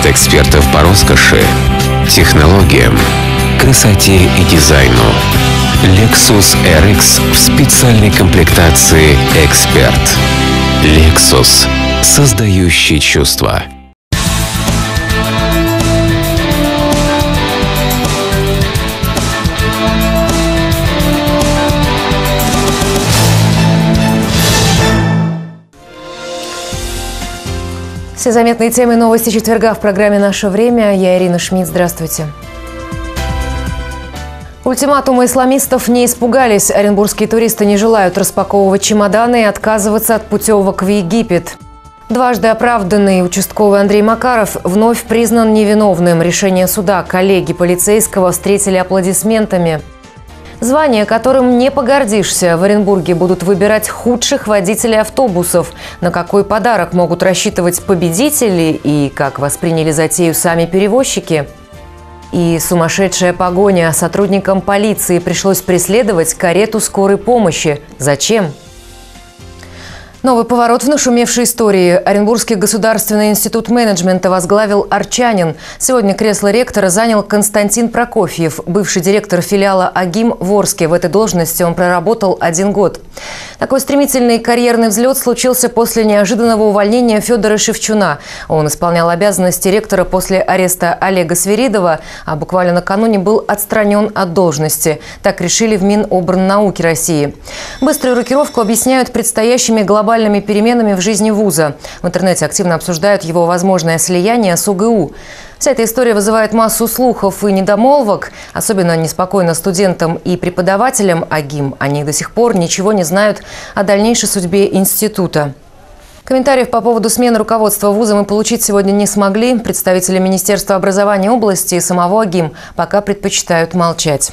от экспертов по роскоши, технологиям, красоте и дизайну. Lexus RX в специальной комплектации «Эксперт». Lexus, создающий чувства. Все заметные темы и новости четверга в программе «Наше время». Я Ирина Шмидт. Здравствуйте. Ультиматумы исламистов не испугались. Оренбургские туристы не желают распаковывать чемоданы и отказываться от путевок в Египет. Дважды оправданный участковый Андрей Макаров вновь признан невиновным. Решение суда коллеги полицейского встретили аплодисментами. Звание, которым не погордишься. В Оренбурге будут выбирать худших водителей автобусов. На какой подарок могут рассчитывать победители и как восприняли затею сами перевозчики? И сумасшедшая погоня. Сотрудникам полиции пришлось преследовать карету скорой помощи. Зачем? Новый поворот в нашумевшей истории. Оренбургский государственный институт менеджмента возглавил арчанин. Сегодня кресло ректора занял Константин Прокофьев, бывший директор филиала АГИМ в Орске. В этой должности он проработал 1 год. Такой стремительный карьерный взлет случился после неожиданного увольнения Федора Шевчуна. Он исполнял обязанности ректора после ареста Олега Свиридова, а буквально накануне был отстранен от должности. Так решили в Минобрнауки России. Быструю рокировку объясняют предстоящими глобальными переменами в жизни вуза. В интернете активно обсуждают его возможное слияние с ОГУ. Вся эта история вызывает массу слухов и недомолвок, особенно неспокойно студентам и преподавателям АГИМ. Они до сих пор ничего не знают о дальнейшей судьбе института. Комментариев по поводу смены руководства вуза мы получить сегодня не смогли. Представители Министерства образования области и самого АГИМ пока предпочитают молчать.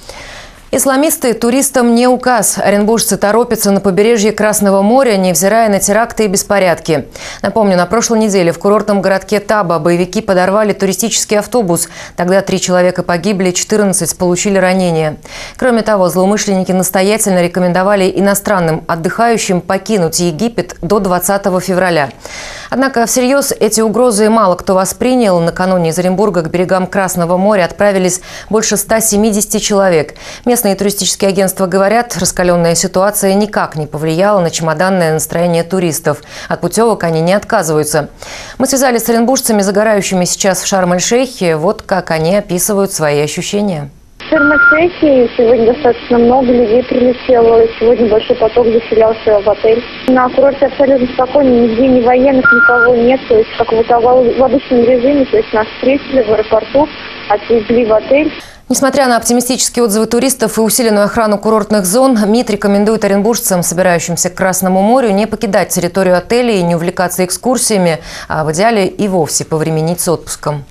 Исламисты туристам не указ. Оренбуржцы торопятся на побережье Красного моря, невзирая на теракты и беспорядки. Напомню, на прошлой неделе в курортном городке Таба боевики подорвали туристический автобус. Тогда 3 человека погибли, 14 получили ранения. Кроме того, злоумышленники настоятельно рекомендовали иностранным отдыхающим покинуть Египет до 20 февраля. Однако всерьез эти угрозы мало кто воспринял. Накануне из Оренбурга к берегам Красного моря отправились больше 170 человек. Местные туристические агентства говорят, раскаленная ситуация никак не повлияла на чемоданное настроение туристов. От путевок они не отказываются. Мы связались с оренбуржцами, загорающими сейчас в Шарм-эль-Шейхе. Вот как они описывают свои ощущения. В Шарм-эль-Шейхе сегодня достаточно много людей прилетело. Сегодня большой поток заселялся в отель. На курорте абсолютно спокойно, нигде ни военных, никого нет. То есть как в обычном режиме. То есть нас встретили в аэропорту, отвезли в отель. Несмотря на оптимистические отзывы туристов и усиленную охрану курортных зон, МИД рекомендует оренбуржцам, собирающимся к Красному морю, не покидать территорию отелей и не увлекаться экскурсиями, а в идеале и вовсе повременить с отпуском.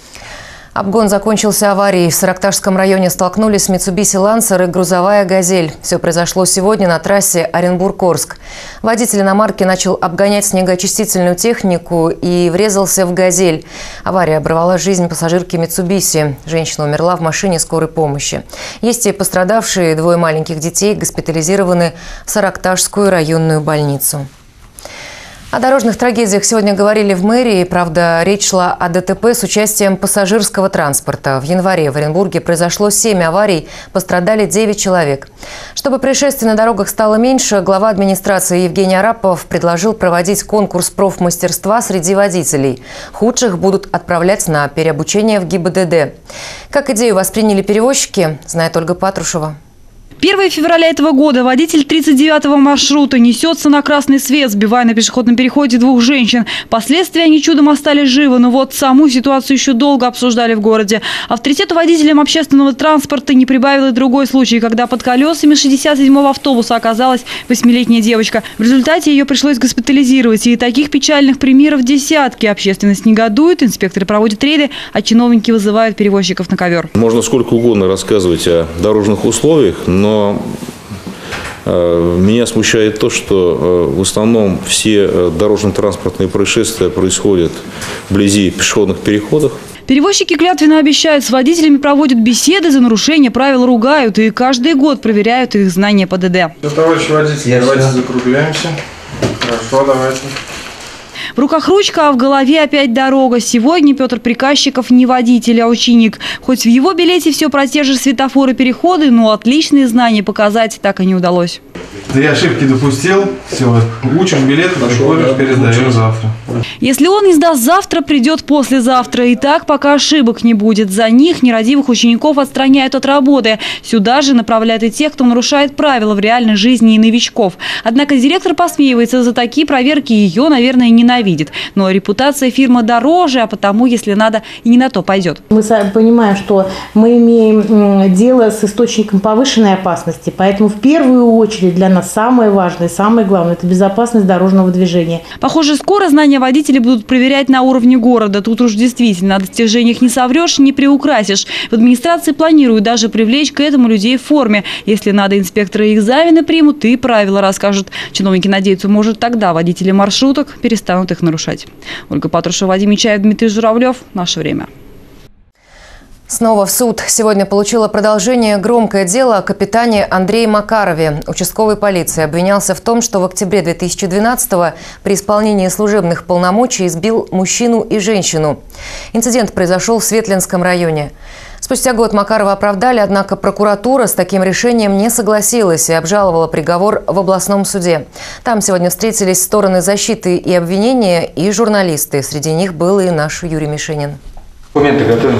Обгон закончился аварией. В Саракташском районе столкнулись Mitsubishi Lancer и грузовая «Газель». Все произошло сегодня на трассе Оренбург-Орск. Водитель иномарки начал обгонять снегоочистительную технику и врезался в «Газель». Авария оборвала жизнь пассажирки Mitsubishi. Женщина умерла в машине скорой помощи. Есть и пострадавшие. 2 маленьких детей госпитализированы в Саракташскую районную больницу. О дорожных трагедиях сегодня говорили в мэрии. Правда, речь шла о ДТП с участием пассажирского транспорта. В январе в Оренбурге произошло 7 аварий, пострадали 9 человек. Чтобы происшествий на дорогах стало меньше, глава администрации Евгений Арапов предложил проводить конкурс профмастерства среди водителей. Худших будут отправлять на переобучение в ГИБДД. Как идею восприняли перевозчики, знает Ольга Патрушева. 1 февраля этого года водитель 39-го маршрута несется на красный свет, сбивая на пешеходном переходе 2 женщин. Впоследствии они чудом остались живы, но вот саму ситуацию еще долго обсуждали в городе. Авторитету водителям общественного транспорта не прибавил и другой случай, когда под колесами 67-го автобуса оказалась 8-летняя девочка. В результате ее пришлось госпитализировать. И таких печальных примеров десятки. Общественность негодует, инспекторы проводят рейды, а чиновники вызывают перевозчиков на ковер. Можно сколько угодно рассказывать о дорожных условиях, но меня смущает то, что в основном все дорожно-транспортные происшествия происходят вблизи пешеходных переходов. Перевозчики клятвенно обещают, с водителями проводят беседы, за нарушение правил ругают и каждый год проверяют их знания по ДД. Товарищи водители, давайте закругляемся. Хорошо, давайте. В руках ручка, а в голове опять дорога. Сегодня Петр Приказчиков не водитель, а ученик. Хоть в его билете все про те же светофоры, переходы, но отличные знания показать так и не удалось. Ты ошибки допустил, все, учишь билет, приходишь, пересдаешь завтра. Если он не сдаст завтра, придет послезавтра. И так пока ошибок не будет. За них нерадивых учеников отстраняют от работы. Сюда же направляют и тех, кто нарушает правила в реальной жизни, и новичков. Однако директор посмеивается за такие проверки, ее, наверное, ненавидит. Но репутация фирмы дороже, а потому, если надо, и не на то пойдет. Мы понимаем, что мы имеем дело с источником повышенной опасности, поэтому в первую очередь для нас самое важное, самое главное – это безопасность дорожного движения. Похоже, скоро знания водителей будут проверять на уровне города. Тут уж действительно о достижениях не соврешь, не приукрасишь. В администрации планируют даже привлечь к этому людей в форме. Если надо, инспекторы экзамены примут и правила расскажут. Чиновники надеются, может, тогда водители маршруток перестанут их нарушать. Ольга Патрушева, Вадим Нечаев, Дмитрий Журавлев. Наше время. Снова в суд. Сегодня получило продолжение громкое дело о капитане Андрее Макарове. Участковый полиции обвинялся в том, что в октябре 2012-го при исполнении служебных полномочий избил мужчину и женщину. Инцидент произошел в Светлинском районе. Спустя год Макарова оправдали, однако прокуратура с таким решением не согласилась и обжаловала приговор в областном суде. Там сегодня встретились стороны защиты и обвинения и журналисты. Среди них был и наш Юрий Мишенин. Документы готовы?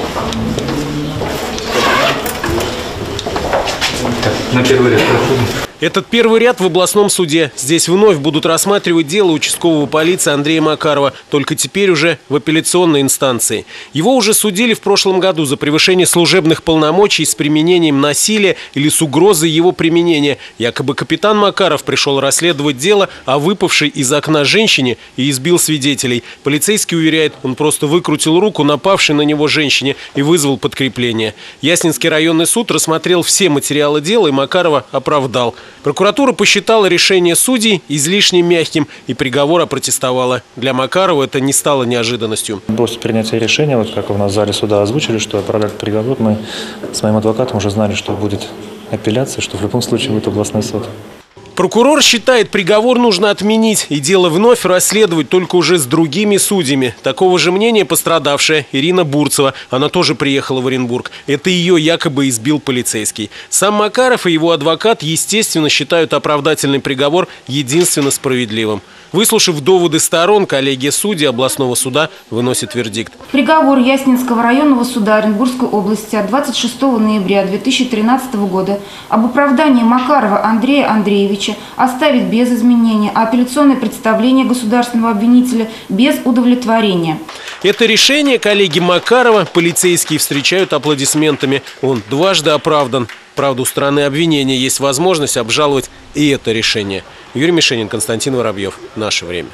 На первый ряд проходим. Этот первый ряд в областном суде. Здесь вновь будут рассматривать дело участкового полиции Андрея Макарова, только теперь уже в апелляционной инстанции. Его уже судили в прошлом году за превышение служебных полномочий с применением насилия или с угрозой его применения. Якобы капитан Макаров пришел расследовать дело о выпавшей из окна женщине и избил свидетелей. Полицейский уверяет, он просто выкрутил руку напавшей на него женщине и вызвал подкрепление. Яснинский районный суд рассмотрел все материалы дела и Макарова оправдал. Прокуратура посчитала решение судей излишне мягким и приговор опротестовала. Для Макарова это не стало неожиданностью. После принятия решения, вот как у нас в зале суда озвучили, что оправдать приговор, мы с моим адвокатом уже знали, что будет апелляция, что в любом случае будет областной суд. Прокурор считает, приговор нужно отменить и дело вновь расследовать только уже с другими судьями. Такого же мнения пострадавшая Ирина Бурцева. Она тоже приехала в Оренбург. Это ее якобы избил полицейский. Сам Макаров и его адвокат, естественно, считают оправдательный приговор единственно справедливым. Выслушав доводы сторон, коллегия судей областного суда выносит вердикт. Приговор Яснинского районного суда Оренбургской области от 26 ноября 2013 года об оправдании Макарова Андрея Андреевича оставить без изменения, а апелляционное представление государственного обвинителя без удовлетворения. Это решение коллеги Макарова полицейские встречают аплодисментами. Он дважды оправдан. Правда, у стороны обвинения есть возможность обжаловать и это решение. Юрий Мишенин, Константин Воробьев. Наше время.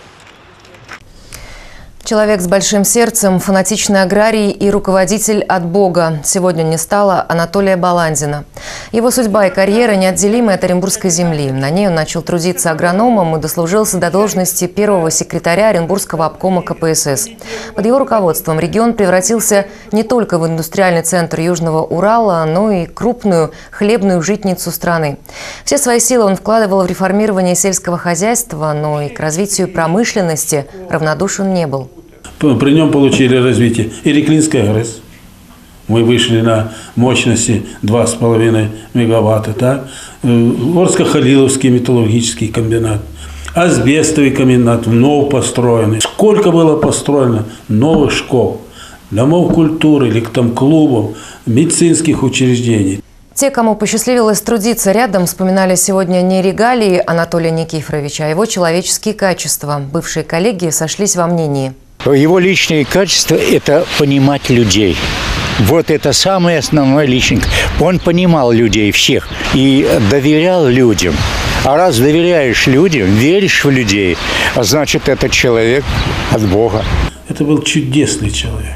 Человек с большим сердцем, фанатичный аграрий и руководитель от Бога. Сегодня не стало Анатолия Баландина. Его судьба и карьера неотделимы от оренбургской земли. На ней он начал трудиться агрономом и дослужился до должности первого секретаря Оренбургского обкома КПСС. Под его руководством регион превратился не только в индустриальный центр Южного Урала, но и крупную хлебную житницу страны. Все свои силы он вкладывал в реформирование сельского хозяйства, но и к развитию промышленности равнодушен не был. При нем получили развитие Иреклинская ГРЭС. Мы вышли на мощности 2,5 мегаватта. Так? Орско-Халиловский металлургический комбинат. Асбестовый комбинат вновь построенный. Сколько было построено новых школ, домов культуры, или там клубов, медицинских учреждений. Те, кому посчастливилось трудиться рядом, вспоминали сегодня не регалии Анатолия Никифоровича, а его человеческие качества. Бывшие коллеги сошлись во мнении. Его личные качества – это понимать людей. Вот это самое основное личное. Он понимал людей всех и доверял людям. А раз доверяешь людям, веришь в людей, значит, это человек от Бога. Это был чудесный человек.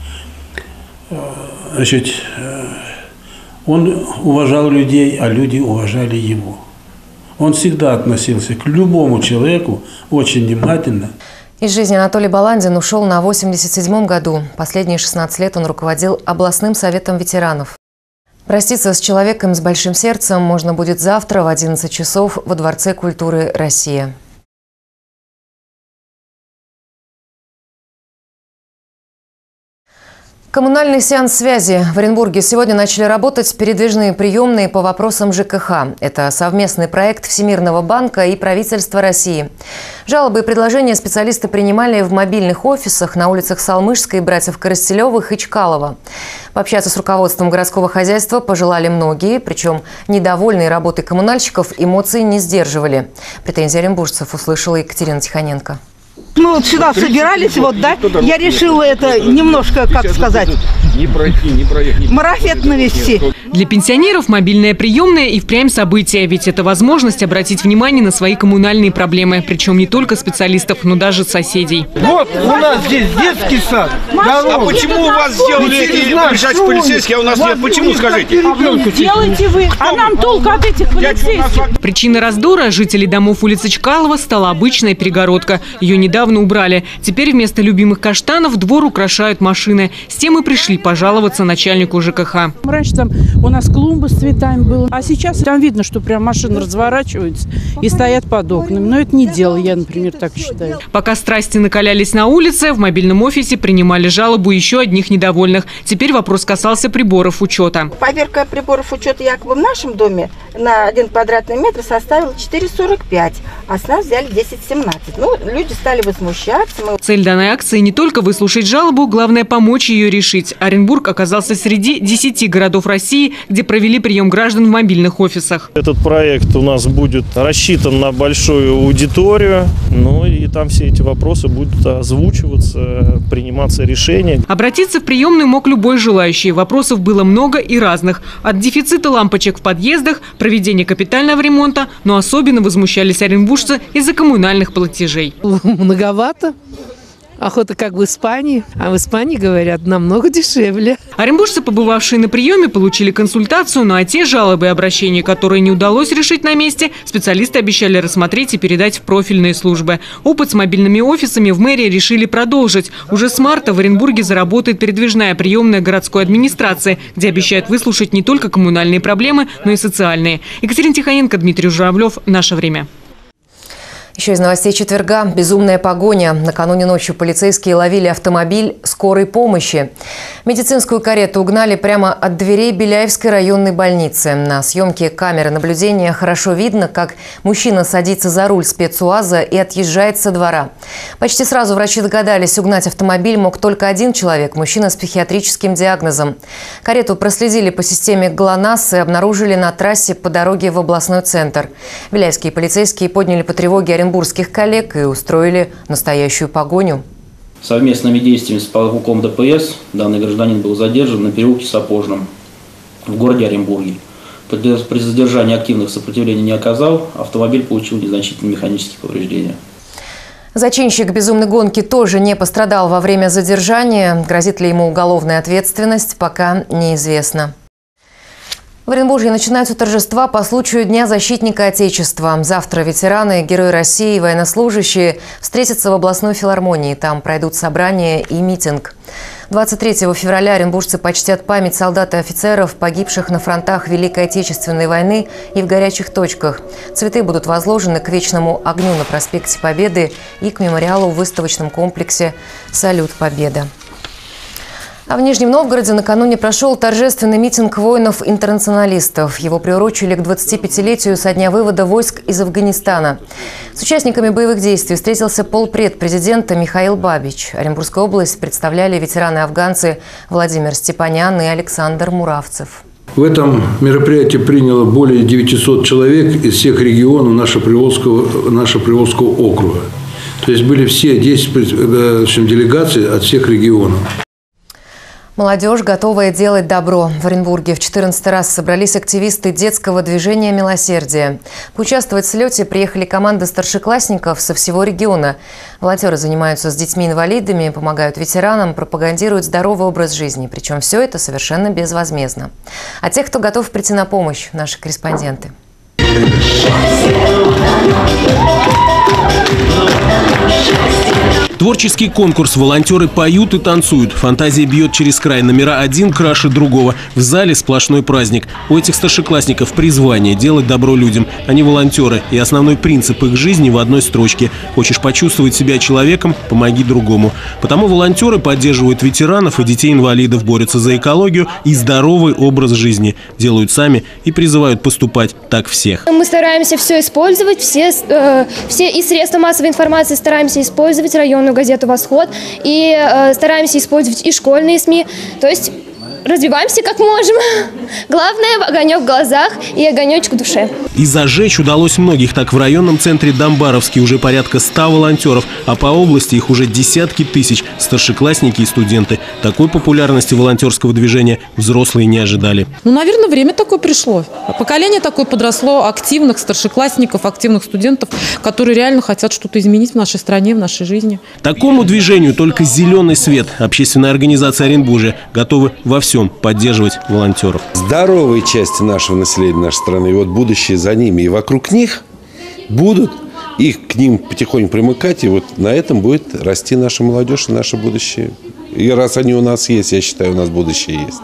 Значит, он уважал людей, а люди уважали его. Он всегда относился к любому человеку очень внимательно. Из жизни Анатолий Баландин ушел на 87-м году. Последние 16 лет он руководил областным советом ветеранов. Проститься с человеком с большим сердцем можно будет завтра в 11 часов во Дворце культуры «Россия». Коммунальный сеанс связи. В Оренбурге сегодня начали работать передвижные приемные по вопросам ЖКХ. Это совместный проект Всемирного банка и правительства России. Жалобы и предложения специалисты принимали в мобильных офисах на улицах Салмышской, братьев Коростелевых и Чкалова. Пообщаться с руководством городского хозяйства пожелали многие, причем недовольные работой коммунальщиков эмоции не сдерживали. Претензии оренбуржцев услышала Екатерина Тихоненко. Мы вот сюда собирались, я решила это немножко, как сказать, марафет навести. Для пенсионеров мобильная приемная и впрямь событие, ведь это возможность обратить внимание на свои коммунальные проблемы, причем не только специалистов, но даже соседей. Вот у нас здесь детский сад. А почему у вас сделали эти полицейские, а у нас нет? Почему, скажите? Делаете вы, а нам толку от этих полицейских. Причиной раздора жителей домов улицы Чкалова стала обычная перегородка. Ее недавно убрали. Теперь вместо любимых каштанов двор украшают машины. С тем и пришли пожаловаться начальнику ЖКХ. Раньше там у нас клумба с цветами была, а сейчас там видно, что прям машины разворачиваются и стоят под окнами. Но это не дело, я, например, так считаю. Пока страсти накалялись на улице, в мобильном офисе принимали жалобу еще одних недовольных. Теперь вопрос касался приборов учета. Поверка приборов учета якобы в нашем доме на 1 квадратный метр составила 4,45, а с нас взяли 10,17. Ну, люди стали возмущаться. Цель данной акции не только выслушать жалобу, главное помочь ее решить. Оренбург оказался среди 10 городов России, где провели прием граждан в мобильных офисах. Этот проект у нас будет рассчитан на большую аудиторию, ну и там все эти вопросы будут озвучиваться, приниматься решения. Обратиться в приемную мог любой желающий. Вопросов было много и разных. От дефицита лампочек в подъездах, проведения капитального ремонта, но особенно возмущались оренбуржцы из-за коммунальных платежей. Многовато. Охота как в Испании. А в Испании, говорят, намного дешевле. Оренбуржцы, побывавшие на приеме, получили консультацию, ну а те жалобы и обращения, которые не удалось решить на месте, специалисты обещали рассмотреть и передать в профильные службы. Опыт с мобильными офисами в мэрии решили продолжить. Уже с марта в Оренбурге заработает передвижная приемная городской администрации, где обещают выслушать не только коммунальные проблемы, но и социальные. Екатерина Тихоненко, Дмитрий Журавлев. Наше время. Еще из новостей четверга. Безумная погоня. Накануне ночью полицейские ловили автомобиль скорой помощи. Медицинскую карету угнали прямо от дверей Беляевской районной больницы. На съемке камеры наблюдения хорошо видно, как мужчина садится за руль спецуаза и отъезжает со двора. Почти сразу врачи догадались, угнать автомобиль мог только один человек – мужчина с психиатрическим диагнозом. Карету проследили по системе ГЛОНАСС и обнаружили на трассе по дороге в областной центр. Беляевские полицейские подняли по тревоге оренбургских коллег и устроили настоящую погоню. Совместными действиями с полком ДПС данный гражданин был задержан на переулке Сапожном в городе Оренбурге. При задержании активных сопротивлений не оказал, автомобиль получил незначительные механические повреждения. Зачинщик безумной гонки тоже не пострадал во время задержания. Грозит ли ему уголовная ответственность, пока неизвестно. В Оренбурге начинаются торжества по случаю Дня защитника Отечества. Завтра ветераны, герои России и военнослужащие встретятся в областной филармонии. Там пройдут собрания и митинг. 23 февраля оренбуржцы почтят память солдат и офицеров, погибших на фронтах Великой Отечественной войны и в горячих точках. Цветы будут возложены к вечному огню на проспекте Победы и к мемориалу в выставочном комплексе «Салют Победа». А в Нижнем Новгороде накануне прошел торжественный митинг воинов-интернационалистов. Его приурочили к 25-летию со дня вывода войск из Афганистана. С участниками боевых действий встретился полпред президента Михаил Бабич. Оренбургскую область представляли ветераны-афганцы Владимир Степанян и Александр Муравцев. В этом мероприятии приняло более 900 человек из всех регионов нашего Приволжского округа. То есть были все 10 делегаций от всех регионов. Молодежь, готовая делать добро. В Оренбурге в 14 раз собрались активисты детского движения «Милосердие». Поучаствовать в слете приехали команды старшеклассников со всего региона. Волонтеры занимаются с детьми-инвалидами, помогают ветеранам, пропагандируют здоровый образ жизни. Причем все это совершенно безвозмездно. А тех, кто готов прийти на помощь, наши корреспонденты. Творческий конкурс. Волонтеры поют и танцуют. Фантазия бьет через край. Номера один краше другого. В зале сплошной праздник. У этих старшеклассников призвание делать добро людям. Они волонтеры. И основной принцип их жизни в одной строчке. Хочешь почувствовать себя человеком – помоги другому. Потому волонтеры поддерживают ветеранов и детей-инвалидов, борются за экологию и здоровый образ жизни. Делают сами и призывают поступать так всех. Мы стараемся все использовать, все и средства массовой информации стараемся использовать, районную газету «Восход», и стараемся использовать и школьные СМИ. То есть развиваемся как можем. Главное – огонек в глазах и огонечек в душе. И зажечь удалось многих. Так в районном центре Домбаровский уже порядка 100 волонтеров, а по области их уже десятки тысяч – старшеклассники и студенты. Такой популярности волонтерского движения взрослые не ожидали. Наверное, время такое пришло. Поколение такое подросло активных старшеклассников, активных студентов, которые реально хотят что-то изменить в нашей стране, в нашей жизни. Такому движению только зеленый свет. Общественная организация «Оренбуржье» готовы во всем поддерживать волонтеров. Здоровые части нашего населения, нашей страны, и вот будущее за ними, и вокруг них будут, их к ним потихоньку примыкать, и вот на этом будет расти наша молодежь и наше будущее. И раз они у нас есть, я считаю, у нас будущее есть.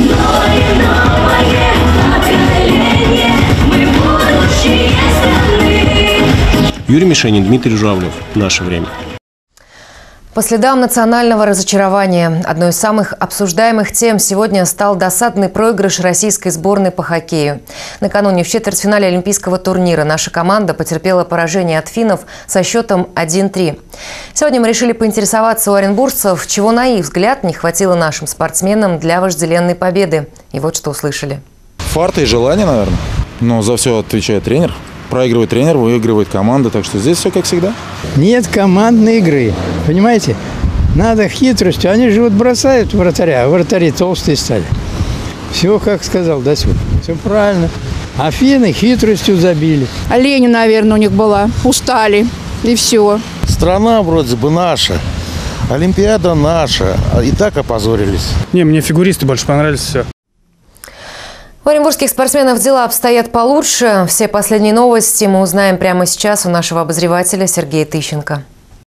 Юрий Мишенин, Дмитрий Журавлев. Наше время. По следам национального разочарования одной из самых обсуждаемых тем сегодня стал досадный проигрыш российской сборной по хоккею. Накануне в четвертьфинале олимпийского турнира наша команда потерпела поражение от финнов со счетом 1-3. Сегодня мы решили поинтересоваться у оренбуржцев, чего, на их взгляд, не хватило нашим спортсменам для вожделенной победы. И вот что услышали. Фарта и желание, наверное. Но за все отвечает тренер. Проигрывает тренер, выигрывает команда, так что здесь все как всегда. Нет командной игры, понимаете? Надо хитростью. Они же вот бросают вратаря, а вратари толстые стали. Все, как сказал Дасюк, все правильно. А финны хитростью забили. Лень, наверное, у них была. Устали, и все. Страна вроде бы наша, Олимпиада наша, и так опозорились. Не, мне фигуристы больше понравились, все. У оренбургских спортсменов дела обстоят получше. Все последние новости мы узнаем прямо сейчас у нашего обозревателя Сергея Тыщенко.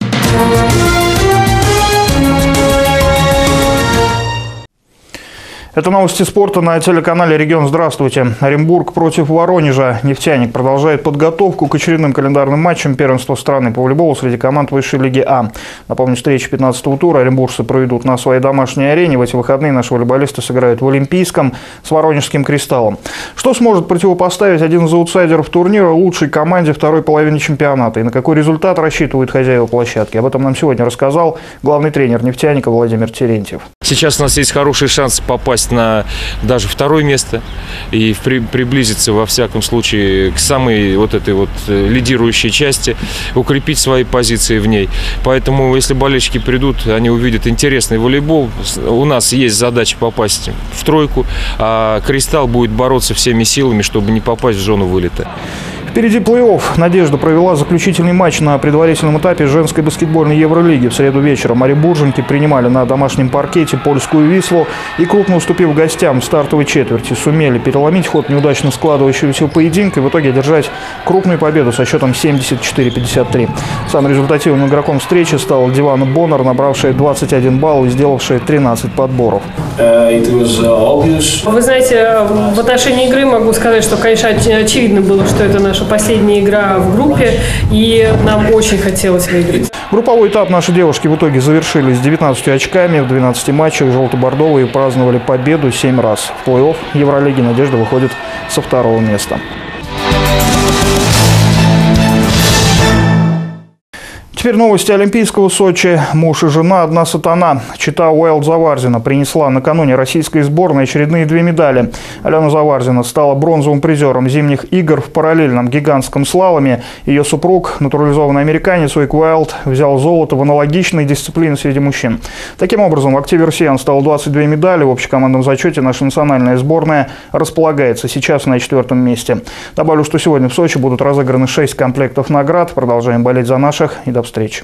Это новости спорта на телеканале «Регион». Здравствуйте. Оренбург против Воронежа. «Нефтяник» продолжает подготовку к очередным календарным матчам первенства страны по волейболу среди команд высшей лиги А. Напомню, встречи 15-го тура оренбуржцы проведут на своей домашней арене. В эти выходные наши волейболисты сыграют в Олимпийском с воронежским «Кристаллом». Что сможет противопоставить один из аутсайдеров турнира лучшей команде второй половины чемпионата? И на какой результат рассчитывают хозяева площадки? Об этом нам сегодня рассказал главный тренер «Нефтяника» Владимир Терентьев. Сейчас у нас есть хороший шанс попасть на даже второе место и приблизиться во всяком случае к самой вот этой вот лидирующей части, укрепить свои позиции в ней. Поэтому если болельщики придут, они увидят интересный волейбол. У нас есть задача попасть в тройку, а «Кристалл» будет бороться всеми силами, чтобы не попасть в зону вылета. Впереди плей-офф. «Надежда» провела заключительный матч на предварительном этапе женской баскетбольной Евролиги. В среду вечером оренбурженки принимали на домашнем паркете польскую «Вислу» и, крупно уступив гостям в стартовой четверти, сумели переломить ход неудачно складывающегося поединка и в итоге одержать крупную победу со счетом 74-53. Самым результативным игроком встречи стал Дивана Боннер, набравшая 21 балл и сделавшая 13 подборов. Вы знаете, в отношении игры могу сказать, что, конечно, очевидно было, что это наша последняя игра в группе, и нам очень хотелось выиграть. Групповой этап наши девушки в итоге завершили с 19 очками. В 12 матчах желто-бордовые праздновали победу 7 раз. В плей-офф Евролиги «Надежда» выходит со второго места. Теперь новости олимпийского Сочи. Муж и жена – одна сатана. Чита Уайлд-Заварзина принесла накануне российской сборной очередные 2 медали. Алена Заварзина стала бронзовым призером зимних игр в параллельном гигантском слаломе. Ее супруг, натурализованный американец Уик Уайлд, взял золото в аналогичной дисциплине среди мужчин. Таким образом, в активе россиян стало 22 медали. В общекомандном зачете наша национальная сборная располагается сейчас на 4-м месте. Добавлю, что сегодня в Сочи будут разыграны 6 комплектов наград. Продолжаем болеть за наших и до встречи.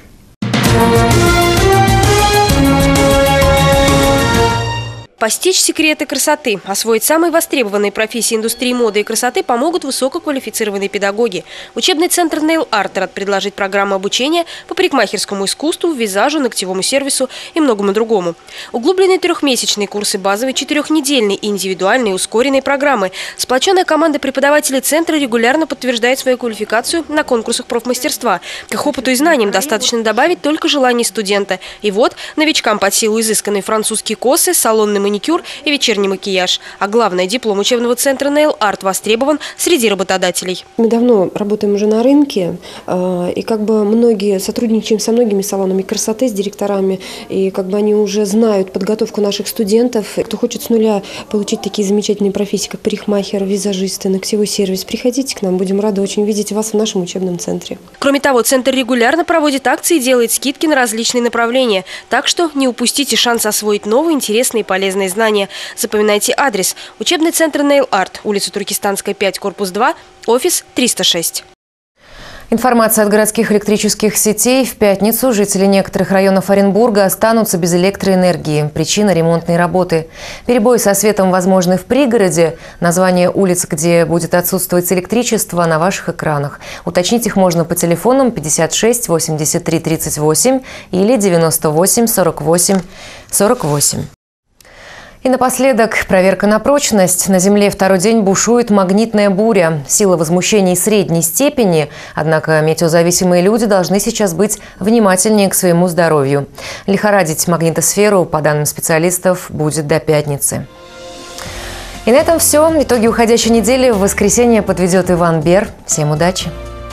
Постичь секреты красоты, освоить самые востребованные профессии индустрии моды и красоты помогут высококвалифицированные педагоги. Учебный центр Nail Art рад предложить программу обучения по парикмахерскому искусству, визажу, ногтевому сервису и многому другому. Углубленные трехмесячные курсы базовой, 4-недельные и индивидуальные ускоренные программы. Сплоченная команда преподавателей центра регулярно подтверждает свою квалификацию на конкурсах профмастерства. К их опыту и знаниям достаточно добавить только желание студента. И вот новичкам под силу изысканные французские косы, салонный маникюр и вечерний макияж. А главное, диплом учебного центра Nail Art востребован среди работодателей. Мы давно работаем уже на рынке, и многие сотрудничаем со многими салонами красоты, с директорами, и они уже знают подготовку наших студентов. Кто хочет с нуля получить такие замечательные профессии, как парикмахер, визажисты, ногтевой сервис, приходите к нам, будем рады очень видеть вас в нашем учебном центре. Кроме того, центр регулярно проводит акции и делает скидки на различные направления. Так что не упустите шанс освоить новые, интересные и полезные знания. Запоминайте адрес. Учебный центр Nail Art, улица Туркестанская, 5, корпус 2, офис 306. Информация от городских электрических сетей. В пятницу жители некоторых районов Оренбурга останутся без электроэнергии. Причина – ремонтные работы. Перебои со светом возможны в пригороде. Название улиц, где будет отсутствовать электричество, на ваших экранах. Уточнить их можно по телефонам 56 83 38 или 98 48 48. И напоследок проверка на прочность. На Земле второй день бушует магнитная буря. Сила возмущений средней степени. Однако метеозависимые люди должны сейчас быть внимательнее к своему здоровью. Лихорадить магнитосферу, по данным специалистов, будет до пятницы. И на этом все. Итоги уходящей недели в воскресенье подведет Иван Бер. Всем удачи!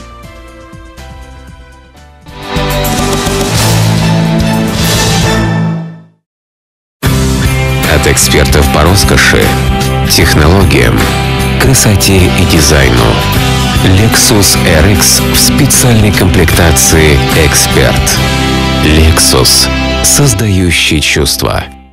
От экспертов по роскоши, технологиям, красоте и дизайну. Lexus RX в специальной комплектации «Эксперт». Lexus, создающий чувства.